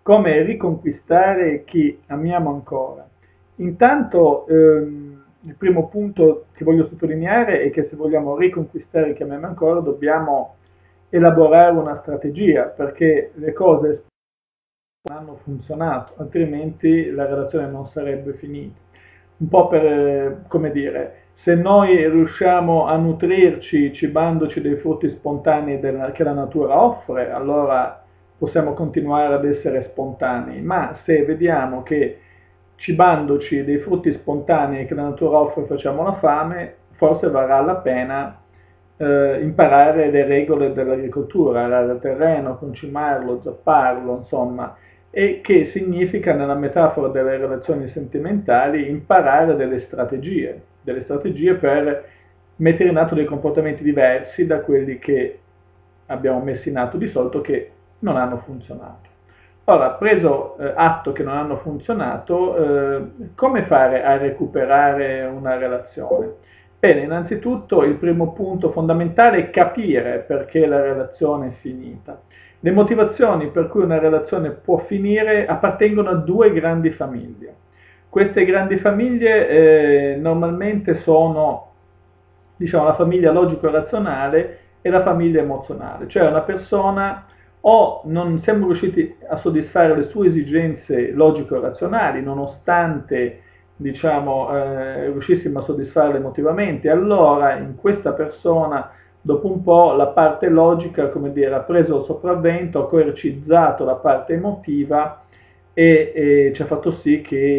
come riconquistare chi amiamo ancora. Intanto, il primo punto che voglio sottolineare è che se vogliamo riconquistare chi amiamo ancora dobbiamo elaborare una strategia, perché le cose non hanno funzionato, altrimenti la relazione non sarebbe finita. Un po' per, come dire, se noi riusciamo a nutrirci cibandoci dei frutti spontanei che la natura offre, allora possiamo continuare ad essere spontanei, ma se vediamo che cibandoci dei frutti spontanei che la natura offre facciamo la fame, forse varrà la pena imparare le regole dell'agricoltura, arare il terreno, concimarlo, zapparlo, insomma, e che significa nella metafora delle relazioni sentimentali imparare delle strategie per mettere in atto dei comportamenti diversi da quelli che abbiamo messo in atto di solito che non hanno funzionato. Ora, preso atto che non hanno funzionato, come fare a recuperare una relazione? Bene, innanzitutto il primo punto fondamentale è capire perché la relazione è finita. Le motivazioni per cui una relazione può finire appartengono a due grandi famiglie. Queste grandi famiglie normalmente sono, diciamo, la famiglia logico-razionale e la famiglia emozionale, cioè una persona o non siamo riusciti a soddisfare le sue esigenze logico-razionali nonostante diciamo, riuscissimo a soddisfarle emotivamente, allora in questa persona dopo un po' la parte logica, come dire, ha preso il sopravvento, ha coercizzato la parte emotiva e ci ha fatto sì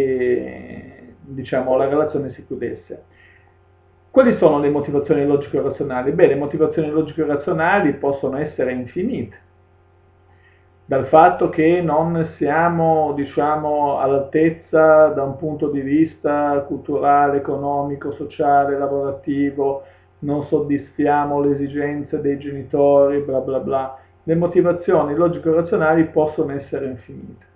che diciamo, la relazione si chiudesse. Quali sono le motivazioni logico-razionali? Beh, le motivazioni logico-razionali possono essere infinite, dal fatto che non siamo, diciamo, all'altezza da un punto di vista culturale, economico, sociale, lavorativo, non soddisfiamo le esigenze dei genitori, bla bla bla. Le motivazioni logico-razionali possono essere infinite.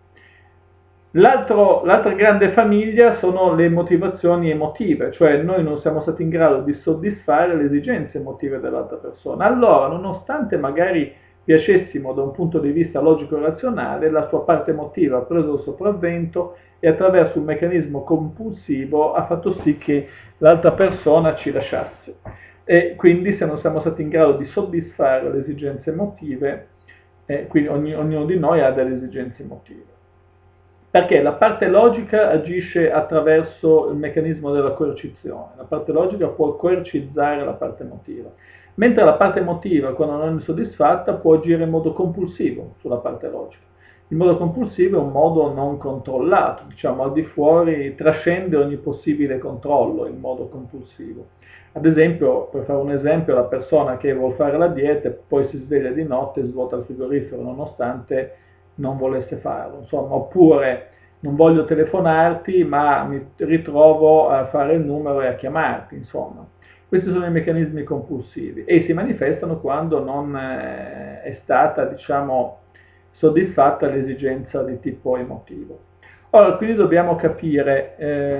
L'altra grande famiglia sono le motivazioni emotive, cioè noi non siamo stati in grado di soddisfare le esigenze emotive dell'altra persona. Allora, nonostante magari piacessimo da un punto di vista logico-razionale, la sua parte emotiva ha preso il sopravvento e attraverso un meccanismo compulsivo ha fatto sì che l'altra persona ci lasciasse. E quindi se non siamo stati in grado di soddisfare le esigenze emotive, quindi ognuno di noi ha delle esigenze emotive. Perché la parte logica agisce attraverso il meccanismo della coercizione, la parte logica può coercizzare la parte emotiva, mentre la parte emotiva, quando non è soddisfatta, può agire in modo compulsivo sulla parte logica. Il modo compulsivo è un modo non controllato, diciamo al di fuori, trascende ogni possibile controllo il modo compulsivo. Ad esempio, per fare un esempio, la persona che vuole fare la dieta e poi si sveglia di notte e svuota il frigorifero nonostante non volesse farlo, insomma, oppure non voglio telefonarti ma mi ritrovo a fare il numero e a chiamarti, insomma. Questi sono i meccanismi compulsivi e si manifestano quando non è stata, diciamo, soddisfatta l'esigenza di tipo emotivo. Ora, quindi dobbiamo capire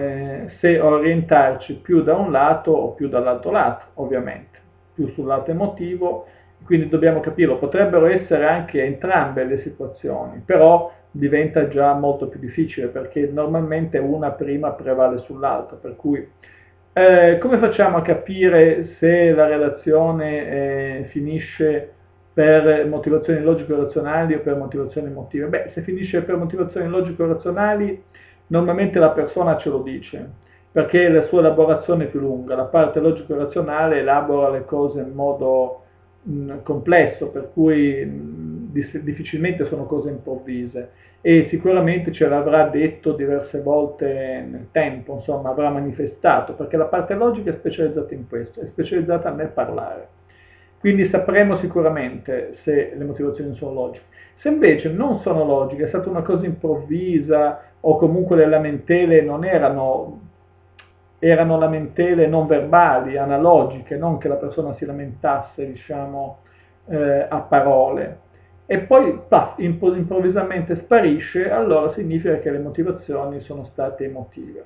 se orientarci più da un lato o più dall'altro lato, ovviamente, più sul lato emotivo, quindi dobbiamo capirlo, potrebbero essere anche entrambe le situazioni, però diventa già molto più difficile perché normalmente una prima prevale sull'altra, per cui come facciamo a capire se la relazione finisce per motivazioni logico-razionali o per motivazioni emotive? Beh, se finisce per motivazioni logico-razionali, normalmente la persona ce lo dice, perché la sua elaborazione è più lunga, la parte logico-razionale elabora le cose in modo complesso, per cui difficilmente sono cose improvvise e sicuramente ce l'avrà detto diverse volte nel tempo, insomma avrà manifestato, perché la parte logica è specializzata in questo, è specializzata nel parlare. Quindi sapremo sicuramente se le motivazioni sono logiche. Se invece non sono logiche, è stata una cosa improvvisa o comunque le lamentele non erano lamentele non verbali, analogiche, non che la persona si lamentasse, diciamo, a parole, e poi improvvisamente sparisce, allora significa che le motivazioni sono state emotive.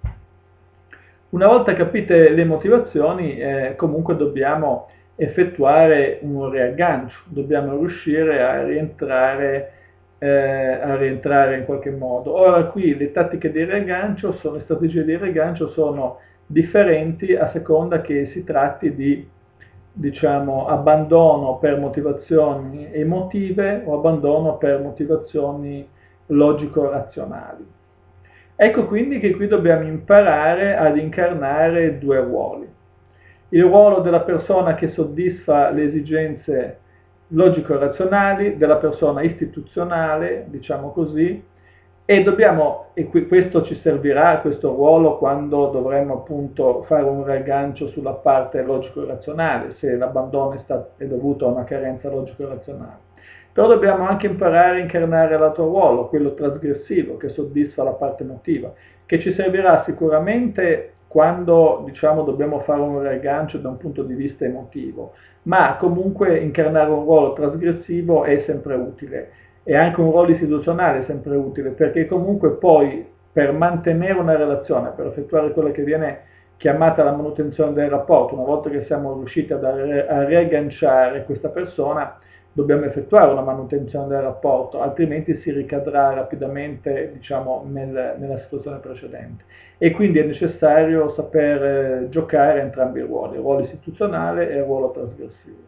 Una volta capite le motivazioni, comunque dobbiamo effettuare un riaggancio, dobbiamo riuscire a rientrare a rientrare in qualche modo. Ora qui le tattiche di riaggancio sono, le strategie di riaggancio sono differenti a seconda che si tratti di, diciamo, abbandono per motivazioni emotive o abbandono per motivazioni logico-razionali. Ecco quindi che qui dobbiamo imparare ad incarnare due ruoli. Il ruolo della persona che soddisfa le esigenze logico-razionali, della persona istituzionale, diciamo così, e questo ci servirà, questo ruolo, quando dovremo appunto fare un riaggancio sulla parte logico-razionale, se l'abbandono è dovuto a una carenza logico-razionale. Però dobbiamo anche imparare a incarnare l'altro ruolo, quello trasgressivo, che soddisfa la parte emotiva, che ci servirà sicuramente quando, diciamo, dobbiamo fare un riaggancio da un punto di vista emotivo, ma comunque incarnare un ruolo trasgressivo è sempre utile, e anche un ruolo istituzionale è sempre utile, perché comunque poi per mantenere una relazione, per effettuare quella che viene chiamata la manutenzione del rapporto, una volta che siamo riusciti a riagganciare questa persona, dobbiamo effettuare una manutenzione del rapporto, altrimenti si ricadrà rapidamente, diciamo, nella situazione precedente. E quindi è necessario saper giocare entrambi i ruoli, il ruolo istituzionale e il ruolo trasgressivo.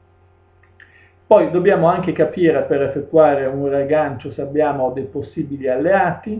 Poi dobbiamo anche capire, per effettuare un riaggancio, se abbiamo dei possibili alleati,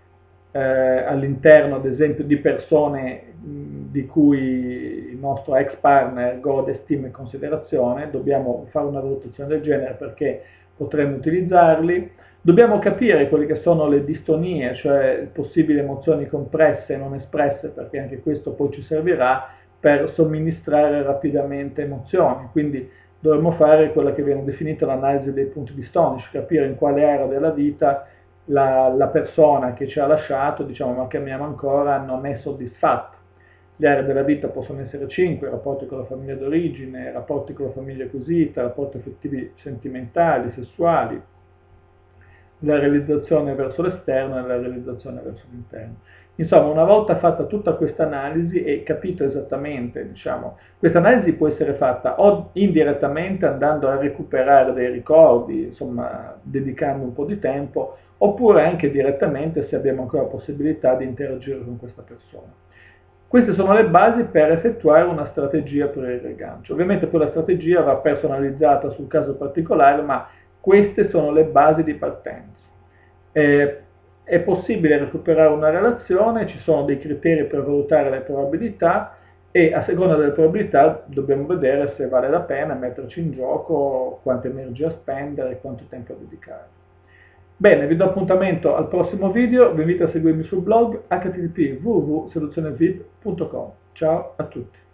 all'interno ad esempio di persone di cui il nostro ex partner gode stima e considerazione. Dobbiamo fare una valutazione del genere perché potremmo utilizzarli. Dobbiamo capire quelle che sono le distonie, cioè possibili emozioni compresse e non espresse, perché anche questo poi ci servirà per somministrare rapidamente emozioni. Quindi dovremmo fare quella che viene definita l'analisi dei punti distonici, capire in quale area della vita la persona che ci ha lasciato, diciamo, ma che amiamo ancora, non è soddisfatta. Le aree della vita possono essere 5: rapporti con la famiglia d'origine, rapporti con la famiglia acquisita, rapporti affettivi sentimentali, sessuali, la realizzazione verso l'esterno e la realizzazione verso l'interno. Insomma, una volta fatta tutta questa analisi e capito esattamente, diciamo, questa analisi può essere fatta o indirettamente andando a recuperare dei ricordi, insomma, dedicando un po' di tempo, oppure anche direttamente se abbiamo ancora possibilità di interagire con questa persona. Queste sono le basi per effettuare una strategia per il rigancio. Ovviamente poi la strategia va personalizzata sul caso particolare, ma queste sono le basi di partenza. È possibile recuperare una relazione, ci sono dei criteri per valutare le probabilità e a seconda delle probabilità dobbiamo vedere se vale la pena metterci in gioco, quanta energia spendere e quanto tempo dedicare. Bene, vi do appuntamento al prossimo video, vi invito a seguirmi sul blog http www.seduzionevip.com. Ciao a tutti!